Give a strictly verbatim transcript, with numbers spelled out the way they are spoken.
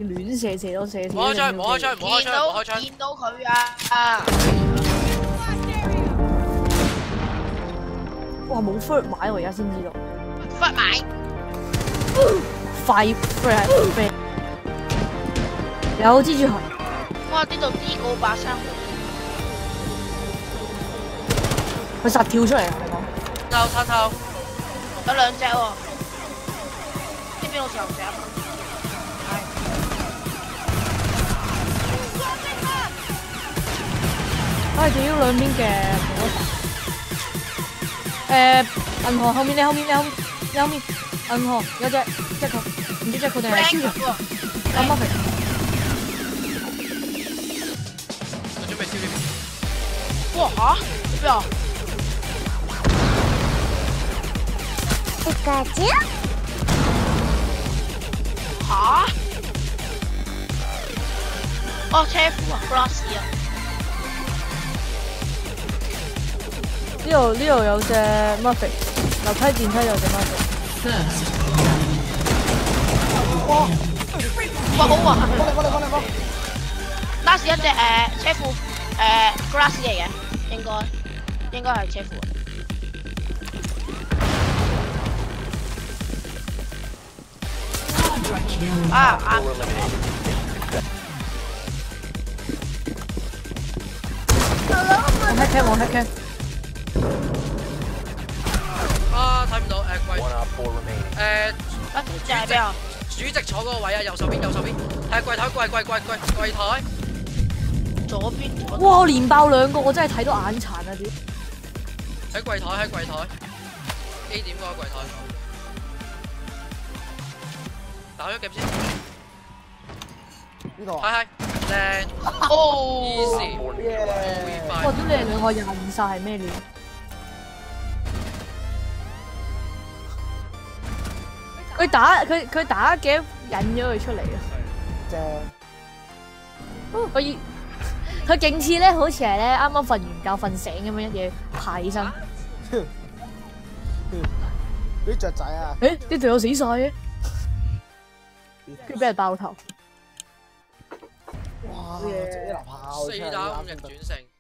亂射射到射死。 唔好開槍！唔好開槍！唔好開槍！唔好開槍！ 見到佢啊！ 哇，冇 first 買喎，而家先知道。 first 買。 快 first 有蜘蛛俠。 哇！呢度 D 高把聲。 佢實跳出嚟啊！你講。 偷偷偷。 有兩隻喎。呢邊好似有隻。 我係屌兩邊嘅火誒銀河後面，你後面，你後面，你後面銀河有隻即係佢，唔知即係佢定係超人。啱啱係。 我準備燒呢邊。 哇嚇！邊啊？ ピカチュウ？ 嚇！哦，車夫啊 ，Glass 啊！ 呢度呢度有隻 Murphy， 樓梯電梯有隻 Murphy。 哇！哇好啊！幫你幫你幫你幫。Glass 一隻誒車夫誒 Glass 嚟嘅，應該應該係車夫。啊啊！ 我 hack cam， 我 hack cam。 啊，睇唔到誒貴。誒啊，就係咩啊？ 主席坐嗰個位啊，右手邊右手邊，係櫃台櫃櫃櫃櫃櫃台。 左邊。 哇！我連爆兩個，我真係睇到眼殘啊！屌。 喺櫃台喺櫃台 ，A 點嗰個櫃台。打咗夾先。 呢度。 係係靚。 哦。 easy。 哇！屌你哋兩個廿二殺係咩料？佢打佢佢打嘅引咗佢出嚟啊！ 正。 我要佢勁似咧，好似係咧啱啱瞓完覺瞓醒咁樣一嘢爬起身。 啲雀仔啊！ 誒，啲隊友死晒嘅，跟住俾人爆頭。 哇！直接拿炮。 四打五人轉勝。